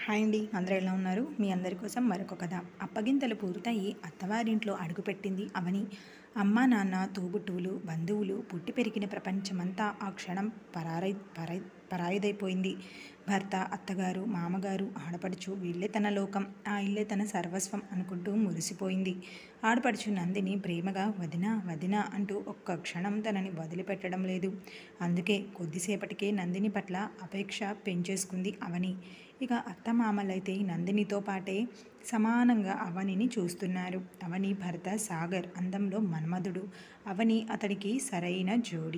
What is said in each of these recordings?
Hi అండి, అందరూ ఎలా ఉన్నారు? మీ అందరి కోసం మరొక కథ. అప్పగింతలు పూర్తయి అత్తవారింట్లో అడుగుపెట్టింది అవని. అమ్మ, నాన్న, తోబుట్టువులు, బంధువులు, పుట్టి పెరిగిన ప్రపంచమంతా ఆ క్షణం పరాయిదైపోయింది. భర్త, అత్తగారు, మామగారు, ఆడపడుచు వీళ్ళే తన లోకం, ఆ ఇల్లే తన సర్వస్వం అనుకుంటూ మురిసిపోయింది. ఆడపడుచు నందిని ప్రేమగా వదినా వదినా అంటూ ఒక్క క్షణం తనని వదిలిపెట్టడం లేదు. అందుకే కొద్దిసేపటికే నందిని పట్ల అపేక్ష పెంచేసుకుంది అవని. ఇక అత్తమామలైతే నందినితో పాటే సమానంగా అవనిని చూస్తున్నారు. అవని భర్త సాగర్ అందంలో మన్మధుడు. అవని అతడికి సరైన జోడి.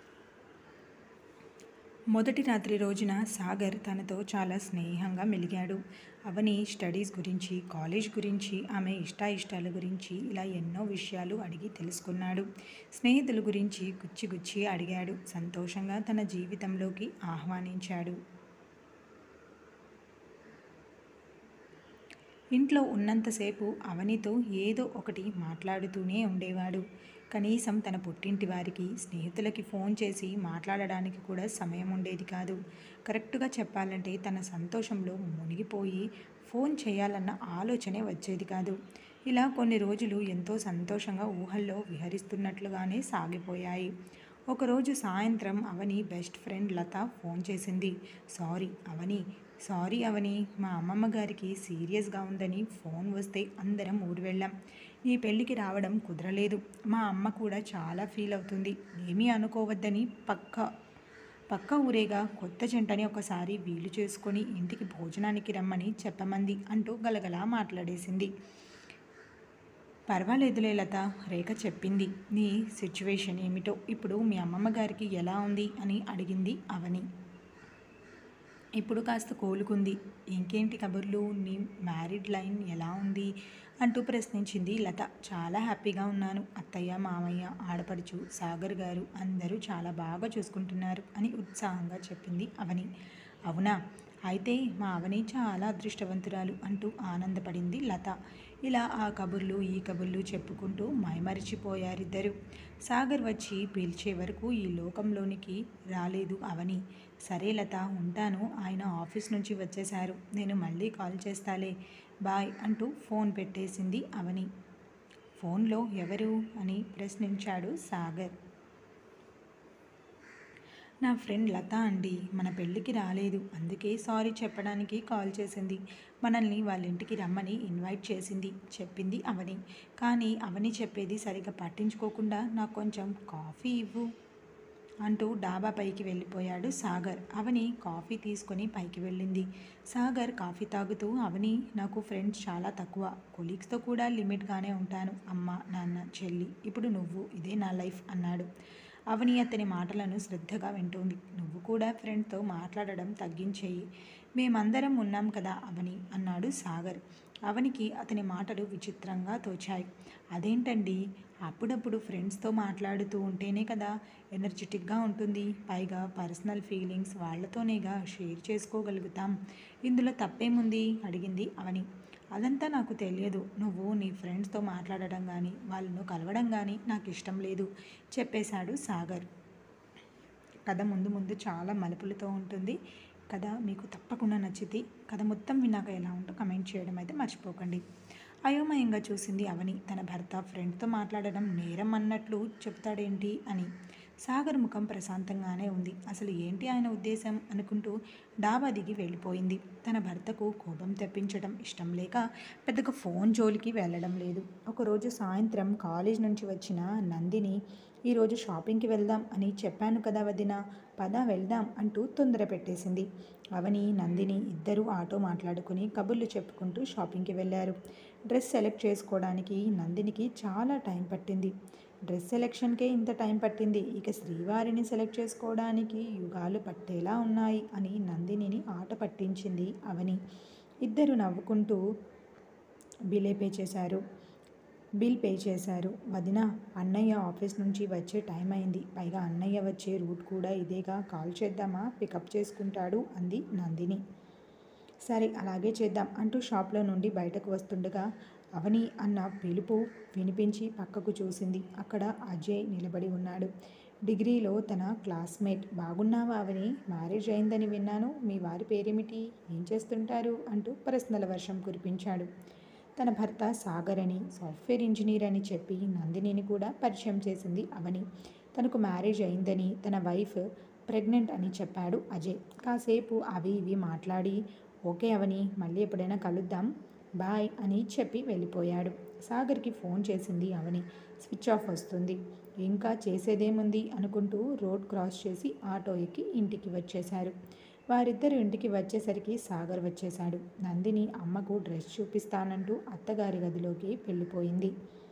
మొదటి రాత్రి రోజున సాగర్ తనతో చాలా స్నేహంగా మెలిగాడు. అవని స్టడీస్ గురించి, కాలేజ్ గురించి, ఆమె ఇష్టాయిష్టాల గురించి ఇలా ఎన్నో విషయాలు అడిగి తెలుసుకున్నాడు. స్నేహితుల గురించి గుచ్చి గుచ్చి అడిగాడు. సంతోషంగా తన జీవితంలోకి ఆహ్వానించాడు. ఇంట్లో ఉన్నంతసేపు అవనితో ఏదో ఒకటి మాట్లాడుతూనే ఉండేవాడు. కనీసం తన పుట్టింటి వారికి, స్నేహితులకి ఫోన్ చేసి మాట్లాడడానికి కూడా సమయం ఉండేది కాదు. కరెక్టుగా చెప్పాలంటే తన సంతోషంలో మునిగిపోయి ఫోన్ చేయాలన్న ఆలోచనే వచ్చేది కాదు. ఇలా కొన్ని రోజులు ఎంతో సంతోషంగా ఊహల్లో విహరిస్తున్నట్లుగానే సాగిపోయాయి. ఒకరోజు సాయంత్రం Avani best friend Lata phone చేసింది. సారీ అవని, మా అమ్మమ్మ గారికి సీరియస్గా ఉందని ఫోన్ వస్తే అందరం ఊరు వెళ్ళాం. నీ పెళ్ళికి రావడం కుదరలేదు. మా అమ్మ కూడా చాలా ఫీల్ అవుతుంది. ఏమీ అనుకోవద్దని పక్క ఊరేగా కొత్త జంటని ఒకసారి వీలు చేసుకొని ఇంటికి భోజనానికి రమ్మని చెప్పమంది అంటూ గలగలా మాట్లాడేసింది. పర్వాలేదులే లత, రేఖ చెప్పింది. నీ సిచ్యువేషన్ ఏమిటో, ఇప్పుడు మీ అమ్మమ్మ గారికి ఎలా ఉంది అని అడిగింది అవని. ఇప్పుడు కాస్త కోలుకుంది. ఇంకేంటి కబుర్లు, నీ మ్యారీడ్ లైన్ ఎలా ఉంది అంటూ ప్రశ్నించింది లత. చాలా హ్యాపీగా ఉన్నాను. అత్తయ్య, మామయ్య, ఆడపడుచు, సాగర్ గారు అందరూ చాలా బాగా చూసుకుంటున్నారు అని ఉత్సాహంగా చెప్పింది అవని. అవునా, అయితే మా అవని చాలా అదృష్టవంతురాలు అంటూ ఆనందపడింది లత. ఇలా ఆ కబుర్లు ఈ కబుర్లు చెప్పుకుంటూ మైమరిచిపోయారిద్దరు. సాగర్ వచ్చి పిలిచే వరకు ఈ లోకంలోనికి రాలేదు అవని. సరే లత, ఉంటాను, ఆయన ఆఫీస్ నుంచి వచ్చేశారు. నేను మళ్ళీ కాల్ చేస్తాలే, బాయ్ అంటూ ఫోన్ పెట్టేసింది అవని. ఫోన్లో ఎవరు అని ప్రశ్నించాడు సాగర్. నా ఫ్రెండ్ లత అండి, మన పెళ్ళికి రాలేదు, అందుకే సారీ చెప్పడానికి కాల్ చేసింది. మనల్ని వాళ్ళ ఇంటికి రమ్మని ఇన్వైట్ చేసింది, చెప్పింది అవని. కానీ అవని చెప్పేది సరిగ్గా పట్టించుకోకుండా నాకు కొంచెం కాఫీ ఇవ్వు అంటూ డాబా పైకి వెళ్ళిపోయాడు సాగర్. అవని కాఫీ తీసుకొని పైకి వెళ్ళింది. సాగర్ కాఫీ తాగుతూ, అవని, నాకు ఫ్రెండ్స్ చాలా తక్కువ, కొలీగ్స్తో కూడా లిమిట్గానే ఉంటాను. అమ్మ, నాన్న, చెల్లి, ఇప్పుడు నువ్వు, ఇదే నా లైఫ్ అన్నాడు. అవని అతని మాటలను శ్రద్ధగా వింటోంది. నువ్వు కూడా ఫ్రెండ్తో మాట్లాడడం తగ్గించేయి, మేమందరం ఉన్నాం కదా అవని అన్నాడు సాగర్. అవనికి అతని మాటలు విచిత్రంగా తోచాయి. అదేంటండి, అప్పుడప్పుడు ఫ్రెండ్స్తో మాట్లాడుతూ ఉంటేనే కదా ఎనర్జెటిక్గా ఉంటుంది. పైగా పర్సనల్ ఫీలింగ్స్ వాళ్ళతోనేగా షేర్ చేసుకోగలుగుతాం. ఇందులో తప్పేముంది అడిగింది అవని. అదంతా నాకు తెలియదు. నువ్వు నీ ఫ్రెండ్స్తో మాట్లాడడం కానీ వాళ్ళను కలవడం కానీ నాకు ఇష్టం లేదు చెప్పేశాడు సాగర్. కథ ముందు ముందు చాలా మలుపులతో ఉంటుంది. కథ మీకు తప్పకుండా నచ్చితే కథ మొత్తం విన్నాక ఎలా ఉందో కమెంట్ చేయడం అయితే మర్చిపోకండి. అయోమయంగా చూసింది అవని. తన భర్త ఫ్రెండ్తో మాట్లాడడం నేరం అన్నట్లు చెప్తాడేంటి అని. సాగర్ ముఖం ప్రశాంతంగానే ఉంది. అసలు ఏంటి ఆయన ఉద్దేశం అనుకుంటూ డాబా దిగి వెళ్ళిపోయింది. తన భర్తకు కోపం తెప్పించడం ఇష్టం లేక పెద్దగా ఫోన్ జోలికి వెళ్ళడం లేదు. ఒకరోజు సాయంత్రం కాలేజ్ నుంచి వచ్చిన నందిని, ఈరోజు షాపింగ్కి వెళ్దాం అని చెప్పాను కదా వదిన, పద వెళ్దాం అంటూ తొందర పెట్టేసింది. అవని, నందిని ఇద్దరూ ఆటో మాట్లాడుకుని కబుర్లు చెప్పుకుంటూ షాపింగ్కి వెళ్ళారు. డ్రెస్ సెలెక్ట్ చేసుకోవడానికి నందినికి చాలా టైం పట్టింది. డ్రెస్ సెలెక్షన్కే ఇంత టైం పట్టింది, ఇక శ్రీవారిని సెలెక్ట్ చేసుకోవడానికి యుగాలు పట్టేలా ఉన్నాయి అని నందినిని ఆట పట్టించింది అవని. ఇద్దరు నవ్వుకుంటూ బిల్ పే చేశారు. వదిన, అన్నయ్య ఆఫీస్ నుంచి వచ్చే టైం అయింది. పైగా అన్నయ్య వచ్చే రూట్ కూడా ఇదేగా, కాల్ చేద్దామా, పికప్ చేసుకుంటాడు అంది నందిని. సరే అలాగే చేద్దాం అంటూ షాప్లో నుండి బయటకు వస్తుండగా అవని అన్న పిలుపు వినిపించి పక్కకు చూసింది. అక్కడ అజయ్ నిలబడి ఉన్నాడు. డిగ్రీలో తన క్లాస్మేట్. బాగున్నావా అవని? మ్యారేజ్ అయిందని విన్నాను. మీ వారి పేరేమిటి? ఏం చేస్తుంటారు? అంటూ ప్రశ్నల వర్షం కురిపించాడు. తన భర్త సాగర్ అని, సాఫ్ట్వేర్ ఇంజనీర్ అని చెప్పి నందినిని కూడా పరిచయం చేసింది అవని. తనకు మ్యారేజ్ అయిందని, తన వైఫ్ ప్రెగ్నెంట్ అని చెప్పాడు అజయ్. కాసేపు అవి ఇవి మాట్లాడి, ఓకే అవని, మళ్ళీ ఎప్పుడైనా కలుద్దాం, బాయ్ అని చెప్పి వెళ్ళిపోయాడు. సాగర్కి ఫోన్ చేసింది అవని. స్విచ్ ఆఫ్ వస్తుంది. ఇంకా చేసేదేముంది అనుకుంటూ రోడ్ క్రాస్ చేసి ఆటో ఎక్కి ఇంటికి వచ్చేశారు. వారిద్దరు ఇంటికి వచ్చేసరికి సాగర్ వచ్చేశాడు. నందిని అమ్మకు డ్రెస్ చూపిస్తానంటూ అత్తగారి గదిలోకి వెళ్ళిపోయింది.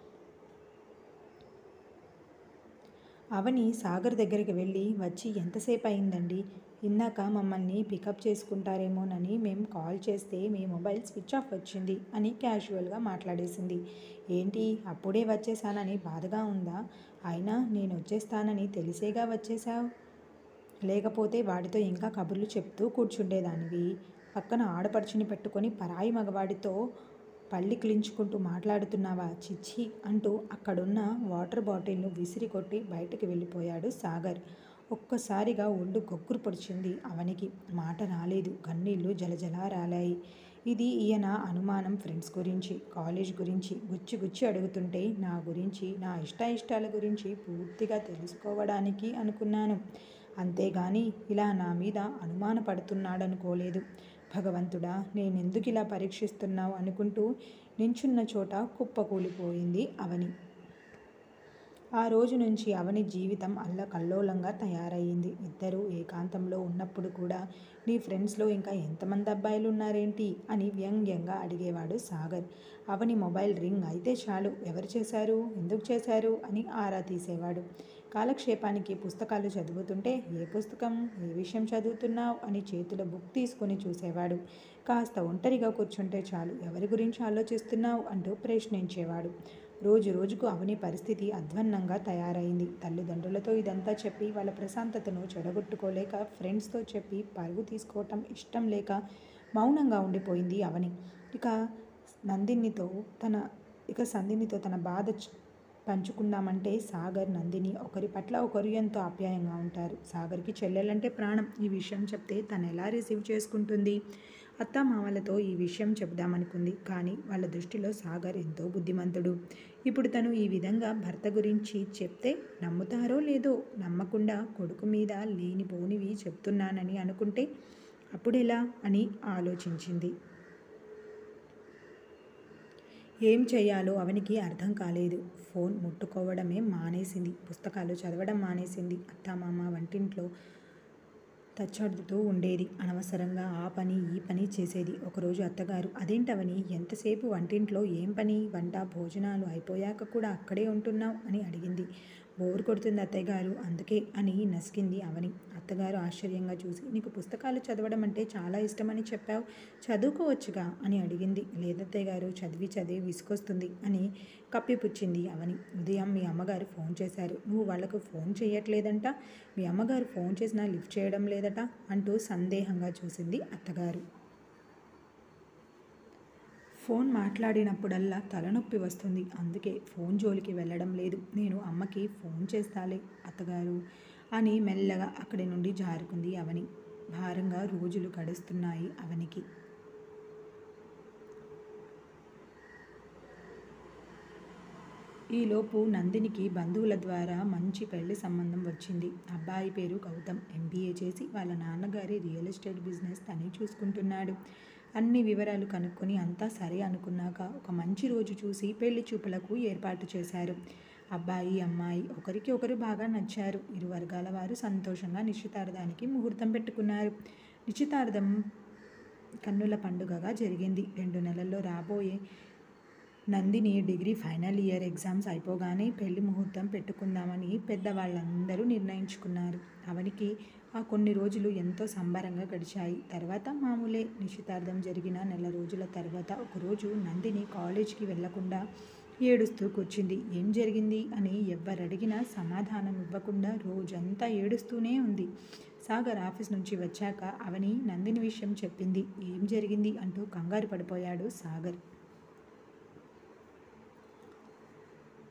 అవని సాగర్ దగ్గరికి వెళ్ళి, వచ్చి ఎంతసేపు అయిందండి? ఇందాక మమ్మల్ని పికప్ చేసుకుంటారేమోనని మేము కాల్ చేస్తే మీ మొబైల్ స్విచ్ ఆఫ్ వచ్చింది అని క్యాజువల్గా మాట్లాడేసింది. ఏంటి అప్పుడే వచ్చేసానని బాధగా ఉందా? అయినా నేను వచ్చేస్తానని తెలిసేగా వచ్చేసావు. లేకపోతే వాడితో ఇంకా కబుర్లు చెప్తూ కూర్చుండేదానివి. పక్కన ఆడపడుచుని పెట్టుకొని పరాయి మగవాడితో పళ్ళి కిలించుకుంటూ మాట్లాడుతున్నావా? చిచ్చి అంటూ అక్కడున్న వాటర్ బాటిల్ను విసిరి కొట్టి బయటకు వెళ్ళిపోయాడు సాగర్. ఒక్కసారిగా ఒళ్ళు గొగ్గురు పొడిచింది అవనికి. మాట రాలేదు. కన్నీళ్లు జలజలా రాలాయి. ఇది ఈయన అనుమానం ఫ్రెండ్స్ గురించి, కాలేజ్ గురించి గుచ్చి గుచ్చి అడుగుతుంటే నా గురించి, నా ఇష్టాయిష్టాల గురించి పూర్తిగా తెలుసుకోవడానికి అనుకున్నాను. అంతేగాని ఇలా నా మీద అనుమానపడుతున్నాడనుకోలేదు. భగవంతుడా, నేనెందుకు ఇలా పరీక్షిస్తున్నావు అనుకుంటూ నించున్న చోట కుప్పకూలిపోయింది అవని. ఆ రోజు నుంచి అవని జీవితం అల్లకల్లోలంగా తయారయ్యింది. ఇద్దరూ ఏకాంతంలో ఉన్నప్పుడు కూడా నీ ఫ్రెండ్స్లో ఇంకా ఎంతమంది అబ్బాయిలు ఉన్నారేంటి అని వ్యంగ్యంగా అడిగేవాడు సాగర్. అవని మొబైల్ రింగ్ అయితే చాలు, ఎవరు చేశారు, ఎందుకు చేశారు అని ఆరా తీసేవాడు. కాలక్షేపానికి పుస్తకాలు చదువుతుంటే ఏ పుస్తకం, ఏ విషయం చదువుతున్నావు అని చేతిలో బుక్ తీసుకుని చూసేవాడు. కాస్త ఒంటరిగా కూర్చుంటే చాలు, ఎవరి గురించి ఆలోచిస్తున్నావు అంటూ ప్రశ్నించేవాడు. రోజు రోజుకు అవని పరిస్థితి అధ్వాన్నంగా తయారైంది. తల్లిదండ్రులతో ఇదంతా చెప్పి వాళ్ళ ప్రశాంతతను చెడగొట్టుకోలేక, ఫ్రెండ్స్తో చెప్పి పరువు తీసుకోవటం ఇష్టం లేక మౌనంగా ఉండిపోయింది అవని. ఇక సందినితో తన బాధ పంచుకుందామంటే సాగర్, నందిని ఒకరి పట్ల ఒకరు ఎంతో ఆప్యాయంగా ఉంటారు. సాగర్కి చెల్లెలంటే ప్రాణం. ఈ విషయం చెప్తే తను ఎలా రిసీవ్ చేసుకుంటుంది? అత్తామామలతో ఈ విషయం చెబుదామనుకుంది. కానీ వాళ్ళ దృష్టిలో సాగర్ ఎంతో బుద్ధిమంతుడు. ఇప్పుడు తను ఈ విధంగా భర్త గురించి చెప్తే నమ్ముతారో లేదో, నమ్మకుండా కొడుకు మీద లేనిపోనివి చెప్తున్నానని అనుకుంటే అప్పుడెలా అని ఆలోచించింది. ఏం చెయ్యాలో అవనికి అర్థం కాలేదు. ఫోన్ ముట్టుకోవడమే మానేసింది. పుస్తకాలు చదవడం మానేసింది. అత్తామామ వంటింట్లో తచ్చడుతూ ఉండేది. అనవసరంగా ఆ పని ఈ పని చేసేది. ఒకరోజు అత్తగారు, అదేంటవని ఎంతసేపు వంటింట్లో, ఏం పని? వంట భోజనాలు అయిపోయాక కూడా అక్కడే ఉంటున్నావు అని అడిగింది. బోర్ కొడుతుంది అత్తయ్యగారు, అందుకే అని నసికింది అవని. అత్తగారు ఆశ్చర్యంగా చూసి, నీకు పుస్తకాలు చదవడం అంటే చాలా ఇష్టమని చెప్పావు, చదువుకోవచ్చుగా అని అడిగింది. లేదత్తయ్యగారు, చదివి చదివి విసుకొస్తుంది అని కప్పిపుచ్చింది అవని. ఉదయం మీ అమ్మగారు ఫోన్ చేశారు, నువ్వు వాళ్లకు ఫోన్ చేయట్లేదంట, మీ అమ్మగారు ఫోన్ చేసినా లిఫ్ట్ చేయడం లేదట అంటూ సందేహంగా చూసింది అత్తగారు. ఫోన్ మాట్లాడినప్పుడల్లా తలనొప్పి వస్తుంది, అందుకే ఫోన్ జోలికి వెళ్ళడం లేదు. నేను అమ్మకి ఫోన్ చేస్తాలే అత్తగారు అని మెల్లగా అక్కడి నుండి జారుకుంది అవని. భారంగా రోజులు గడుస్తున్నాయి అవనికి. ఈలోపు నందినికి బంధువుల ద్వారా మంచి పెళ్లి సంబంధం వచ్చింది. అబ్బాయి పేరు గౌతమ్. ఎంబీఏ చేసి వాళ్ళ నాన్నగారి రియల్ ఎస్టేట్ బిజినెస్ తనే చూసుకుంటున్నాడు. అన్ని వివరాలు కనుక్కొని అంతా సరే అనుకున్నాక ఒక మంచి రోజు చూసి పెళ్లి చూపులకు ఏర్పాటు చేశారు. అబ్బాయి అమ్మాయి ఒకరికి ఒకరు బాగా నచ్చారు. ఇరు వర్గాల వారు సంతోషంగా నిశ్చితార్థానికి ముహూర్తం పెట్టుకున్నారు. నిశ్చితార్థం కన్నుల పండుగగా జరిగింది. 2 నెలల్లో రాబోయే Nandini degree final year exams అయిపోగానే పెళ్లి ముహూర్తం పెట్టుకుందామని పెద్దవాళ్ళందరూ నిర్ణయించుకున్నారు. అవనికి ఆ కొన్ని రోజులు ఎంతో సంబరంగా గడిచాయి. తర్వాత మామూలే. నిశ్చితార్థం జరిగిన నెల రోజుల తర్వాత ఒకరోజు నందిని కాలేజీకి వెళ్లకుండా ఏడుస్తూ కూర్చుంది. ఏం జరిగింది అని ఎవ్వరడిగినా సమాధానం ఇవ్వకుండా రోజంతా ఏడుస్తూనే ఉంది. సాగర్ ఆఫీస్ నుంచి వచ్చాక అవని నందిని విషయం చెప్పింది. ఏం జరిగింది అంటూ కంగారు పడిపోయాడు సాగర్.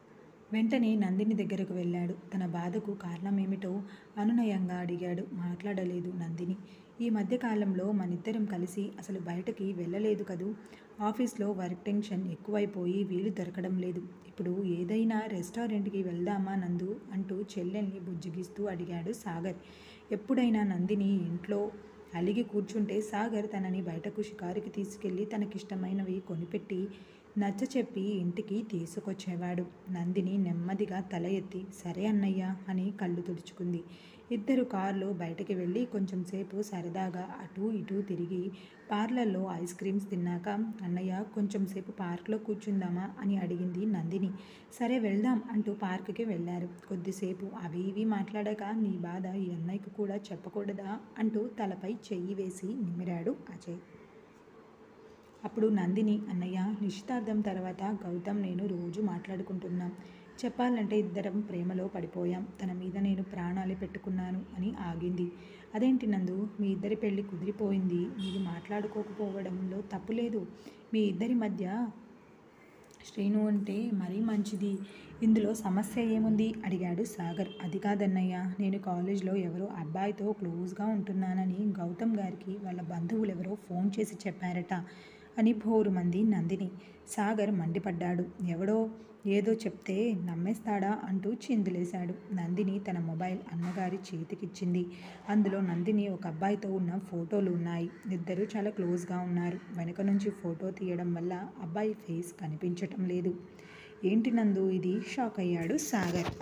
వెంటనే నందిని దగ్గరకు వెళ్ళాడు. తన బాధకు కారణమేమిటో అనునయంగా అడిగాడు. మాట్లాడలేదు నందిని. ఈ మధ్యకాలంలో మనిద్దరం కలిసి అసలు బయటకి వెళ్ళలేదు కదూ. ఆఫీస్లో వర్క్ టెన్షన్ ఎక్కువైపోయి వీలు దొరకడం లేదు. ఇప్పుడు ఏదైనా రెస్టారెంట్కి వెళ్దామా నందు అంటూ చెల్లెల్ని బుజ్జగిస్తూ అడిగాడు సాగర్. ఎప్పుడైనా నందిని ఇంట్లో అలిగి కూర్చుంటే సాగర్ తనని బయటకు షికారుకి తీసుకెళ్ళి తనకిష్టమైనవి కొనిపెట్టి నచ్చచెప్పి ఇంటికి తీసుకొచ్చేవాడు. నందిని నెమ్మదిగా తల ఎత్తి సరే అన్నయ్య అని కళ్ళు తుడుచుకుంది. ఇద్దరు కారులో బయటకి వెళ్ళి కొంచెంసేపు సరదాగా అటూ ఇటూ తిరిగి పార్లర్లో ఐస్ క్రీమ్స్ తిన్నాక అన్నయ్య కొంచెంసేపు పార్క్లో కూర్చుందామా అని అడిగింది నందిని. సరే వెళ్దాం అంటూ పార్కుకి వెళ్ళారు. కొద్దిసేపు అవి ఇవి మాట్లాడాక నీ బాధ ఈ అన్నయ్యకు కూడా చెప్పకూడదా అంటూ తలపై చెయ్యి వేసి నిమిరాడు అజయ్. అప్పుడు నందిని అన్నయ్య నిశ్చితార్థం తర్వాత గౌతమ్ నేను రోజు మాట్లాడుకుంటున్నాం. చెప్పాలంటే ఇద్దరం ప్రేమలో పడిపోయాం. తన మీద నేను ప్రాణాలే పెట్టుకున్నాను అని ఆగింది. అదేంటి నందు మీ ఇద్దరి పెళ్ళి కుదిరిపోయింది. మీరు మాట్లాడుకోకపోవడంలో తప్పులేదు. మీ ఇద్దరి మధ్య శ్రీను అంటే మరీ మంచిది. ఇందులో సమస్య ఏముంది అడిగాడు సాగర్. అది కాదన్నయ్య నేను కాలేజ్లో ఎవరో అబ్బాయితో క్లోజ్గా ఉంటున్నానని గౌతమ్ గారికి వాళ్ళ బంధువులెవరో ఫోన్ చేసి చెప్పారట అని భోరుమంది నందిని. సాగర్ మండిపడ్డాడు. ఎవడో ఏదో చెప్తే నమ్మేస్తాడా అంటూ చిందులేశాడు. నందిని తన మొబైల్ అన్నగారి చేతికిచ్చింది. అందులో నందిని ఒక అబ్బాయితో ఉన్న ఫోటోలు ఉన్నాయి. ఇద్దరు చాలా క్లోజ్గా ఉన్నారు. వెనక నుంచి ఫోటో తీయడం వల్ల అబ్బాయి ఫేస్ కనిపించటం లేదు. ఏంటి నందు ఇది షాక్ అయ్యాడు సాగర్.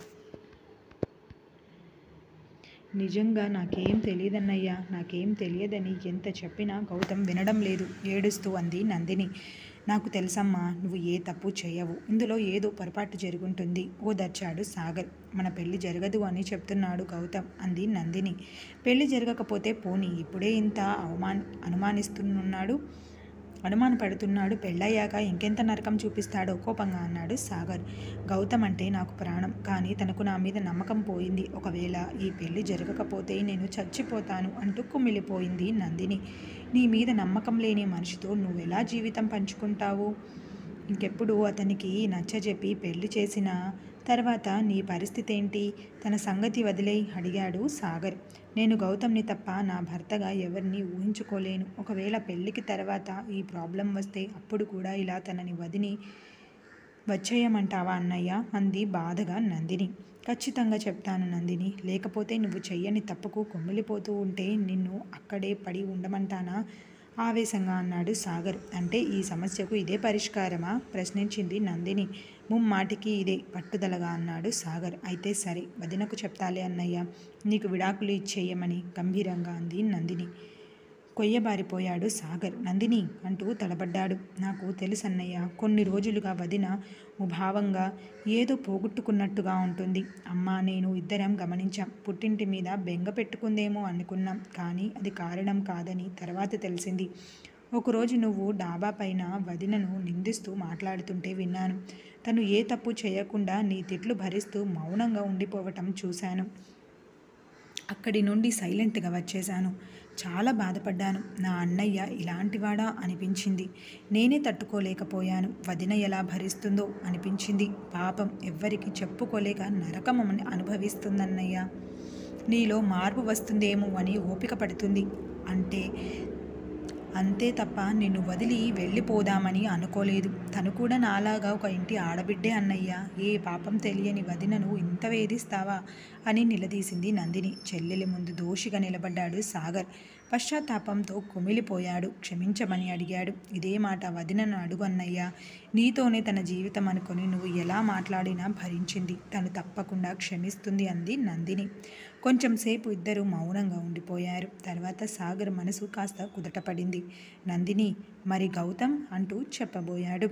నిజంగా నాకేం తెలియదన్నయ్యా. నాకేం తెలియదని ఎంత చెప్పినా గౌతమ్ వినడం లేదు ఏడుస్తూ అంది నందిని. నాకు తెలుసమ్మా నువ్వు ఏ తప్పు చేయవు. ఇందులో ఏదో పొరపాటు జరుగుంటుంది ఓదార్చాడు సాగర్. మన పెళ్లి జరగదు అని చెప్తున్నాడు గౌతమ్ అంది నందిని. పెళ్లి జరగకపోతే పోనీ ఇప్పుడే ఇంత అనుమానపడుతున్నాడు. పెళ్ళయ్యాక ఇంకెంత నరకం చూపిస్తాడో కోపంగా అన్నాడు సాగర్. గౌతమ్ అంటే నాకు ప్రాణం. కానీ తనకు నా మీద నమ్మకం పోయింది. ఒకవేళ ఈ పెళ్లి జరగకపోతే నేను చచ్చిపోతాను అంటూ కుమిలిపోయింది నందిని. నీ మీద నమ్మకం లేని మనిషితో నువ్వెలా జీవితం పంచుకుంటావు? ఇంకెప్పుడు అతనికి నచ్చజెప్పి పెళ్లి చేసిన తర్వాత నీ పరిస్థితి ఏంటి? తన సంగతి వదిలేయ్ అడిగాడు సాగర్. నేను గౌతమ్ని తప్ప నా భర్తగా ఎవరిని ఊహించుకోలేను. ఒకవేళ పెళ్లికి తర్వాత ఈ ప్రాబ్లం వస్తే అప్పుడు కూడా ఇలా తనని వదిని వచ్చేయమంటావా అన్నయ్య అంది బాధగా నందిని. ఖచ్చితంగా చెప్తాను నందిని. లేకపోతే నువ్వు చెయ్యని తప్పుకు కుమిలిపోతూ ఉంటే నిన్ను అక్కడే పడి ఉండమంటానా ఆవేశంగా అన్నాడు సాగర్. అంటే ఈ సమస్యకు ఇదే పరిష్కారమా ప్రశ్నించింది నందిని. ముమ్మాటికి ఇదే పట్టుదలగా అన్నాడు సాగర్. అయితే సరే వదినకు చెప్తాలే అన్నయ్య. నీకు విడాకులు ఇచ్చేయమని గంభీరంగా అంది నందిని. కొయ్యబారిపోయాడు సాగర్. నందిని అంటూ తడబడ్డాడు. నాకు తెలుసన్నయ్య. కొన్ని రోజులుగా వదిన ముభావంగా ఏదో పోగొట్టుకున్నట్టుగా ఉంటుంది. అమ్మ నేను ఇద్దరం గమనించాం. పుట్టింటి మీద బెంగ పెట్టుకుందేమో అనుకున్నాం. కానీ అది కారణం కాదని తర్వాత తెలిసింది. ఒకరోజు నువ్వు డాబా పైన వదినను నిందిస్తూ మాట్లాడుతుంటే విన్నాను. తను ఏ తప్పు చేయకుండా నీ తిట్లు భరిస్తూ మౌనంగా ఉండిపోవటం చూశాను. అక్కడి నుండి సైలెంట్గా వచ్చేశాను. చాలా బాధపడ్డాను. నా అన్నయ్య ఇలాంటివాడా అనిపించింది. నేనే తట్టుకోలేకపోయాను. వదిన ఎలా భరిస్తుందో అనిపించింది. పాపం ఎవ్వరికి చెప్పుకోలేక నరకం అనుభవిస్తుందన్నయ్య. నీలో మార్పు వస్తుందేమో అని ఓపిక పడుతుంది అంతే తప్ప నిన్ను వదిలి వెళ్ళిపోదామని అనుకోలేదు. తను కూడా నాలాగా ఒక ఇంటి ఆడబిడ్డే అన్నయ్య. ఏ పాపం తెలియని వదినను ఇంత వేధిస్తావా అని నిలదీసింది నందిని. చెల్లెలి ముందు దోషిగా నిలబడ్డాడు సాగర్. పశ్చాత్తాపంతో కుమిలిపోయాడు. క్షమించమని అడిగాడు. ఇదే మాట వదినను అడుగు అన్నయ్య. నీతోనే తన జీవితం అనుకొని నువ్వు ఎలా మాట్లాడినా భరించింది. తను తప్పకుండా క్షమిస్తుంది అంది నందిని. కొంచెం సేపు ఇద్దరు మౌనంగా ఉండిపోయారు. తర్వాత సాగర్ మనసు కాస్త కుదటపడింది. నందిని మరి గౌతమ్ అంటూ చెప్పబోయాడు.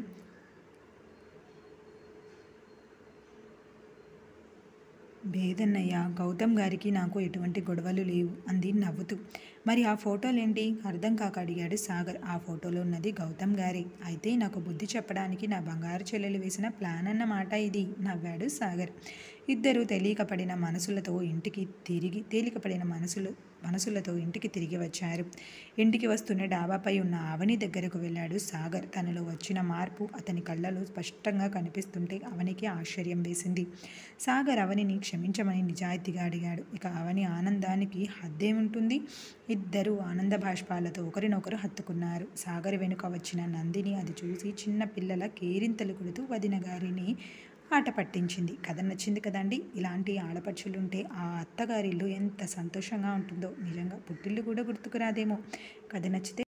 లేదన్నయ్య. గౌతమ్ గారికి నాకు ఎటువంటి గొడవలు లేవు అంది నవ్వుతూ. మరి ఆ ఫోటోలేంటి అర్థం కాక అడిగాడు సాగర్. ఆ ఫోటోలో ఉన్నది గౌతమ్ గారే. అయితే నాకు బుద్ధి చెప్పడానికి నా బంగారు చెల్లెలు వేసిన ప్లాన్ అన్నమాట ఇది నవ్వాడు సాగర్. ఇద్దరు తేలికపడిన మనసులతో మనసులతో ఇంటికి తిరిగి వచ్చారు. ఇంటికి వస్తూనే డాబాపై ఉన్న అవని దగ్గరకు వెళ్ళాడు సాగర్. తనలో వచ్చిన మార్పు అతని కళ్ళలో స్పష్టంగా కనిపిస్తుంటే అవనికి ఆశ్చర్యం వేసింది. సాగర్ అవనిని క్షమించమని నిజాయితీగా అడిగాడు. ఇక అవని ఆనందానికి హద్దేముంటుంది. ఇద్దరూ ఆనంద బాష్పాలతో ఒకరినొకరు హత్తుకున్నారు. సాగర్ వెనుక వచ్చిన నందిని అది చూసి చిన్న పిల్లల కేరింతలు కొడుతూ వదిన గారిని ఆట పట్టించింది. కథ నచ్చింది కదండి. ఇలాంటి ఆడపడుచులుంటే ఆ అత్తగారిల్లు ఎంత సంతోషంగా ఉంటుందో. నిజంగా పుట్టిల్లు కూడా గుర్తుకురాదేమో. కథ నచ్చితే